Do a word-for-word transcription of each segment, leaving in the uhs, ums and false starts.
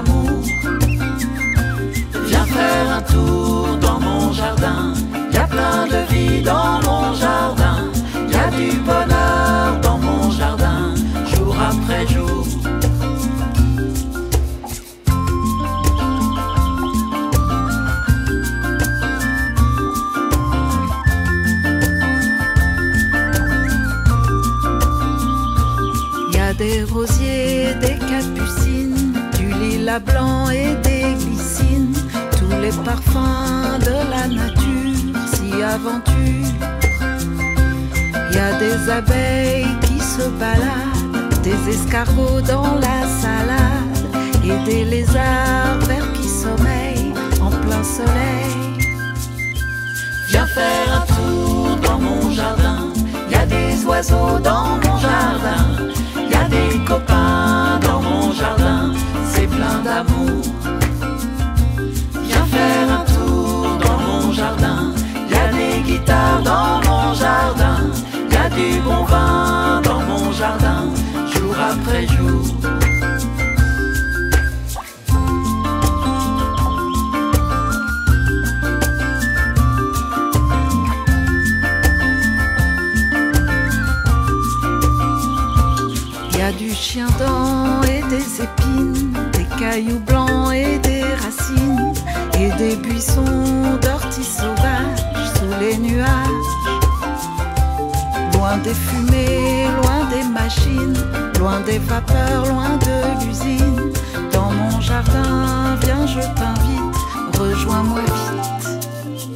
d'amour. Viens faire un tour dans mon jardin. Y a plein de vie dans mon jardin. Y a du bonheur dans mon jardin, jour après jour. Y a des rosiers, des capucines, du lilas blanc et des glycines, tous les parfums de la nature s'y aventurent. Y a des abeilles qui se baladent, des escargots dans la salade, et des lézards verts qui sommeillent en plein soleil. Viens faire un tour dans mon jardin. Y a des oiseaux dans mon jardin. Y a des copains dans mon jardin, c'est plein d'amour. Viens faire un tour dans mon jardin. Y a des guitares dans mon jardin. Y a du bon vin dans mon jardin, jour après jour. Y a du chien-dent et des épines, des cailloux blancs et des racines, et des buissons d'orties sauvages sous les nuages. Loin des fumées, loin des machines, loin des vapeurs, loin de l'usine. Dans mon jardin, viens, je t'invite, rejoins-moi vite.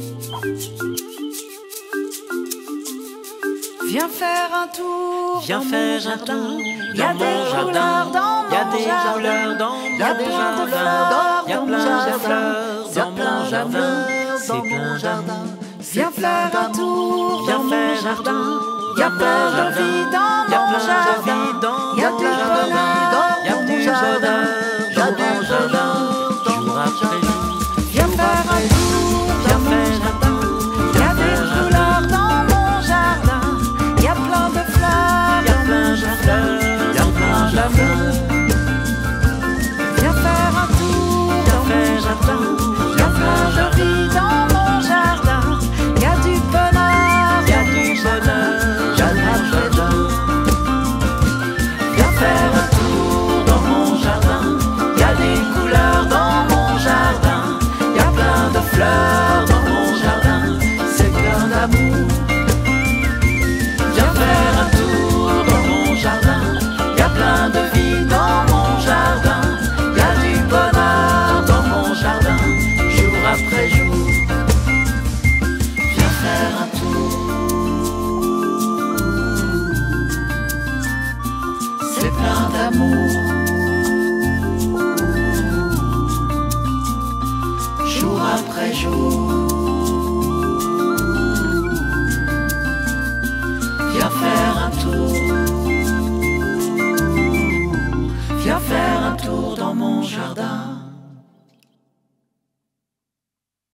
Viens faire un tour, Viens dans faire mon un jardin. tour Y a dans des mon jardin. couleurs dans Y a mon des jardin. couleurs dans Y a mon plein de jardin. fleurs Y a dans plein mon de jardin. fleurs Y a dans plein mon de jardin. fleurs C'est dans plein mon jardin. d'amour. Viens faire un tour Viens dans mon faire un jardin. tour Y a dans plein mon de jardin. vie dans Y a mon plein de jardin. vie dans Y a mon du jardin. bonheur Y a dans du mon jardin. bonheur Y a dans du mon jardin, bonheur jour après jour. Viens faire un tour dans mon jardin. Y a des couleurs dans mon jardin. Y a plein de fleurs Y a dans plein mon de jardin. fleurs dans mon jardin. Viens faire un tour dans mon jardin. Y a plein de vie dans mon jardin. Y a du bonheur Y a dans du mon jardin. bonheur dans mon jardin. Viens faire un tour dans mon jardin. Y a des couleurs dans mon jardin. Y a plein de fleurs dans mon jardin, c'est plein d'amour. Viens faire un tour dans mon jardin. Y a plein de vie dans mon jardin. Y a du bonheur dans mon jardin, jour après jour. Viens faire un tour. C'est plein d'amour, jour après jour. Viens faire un tour. Viens faire un tour dans mon jardin.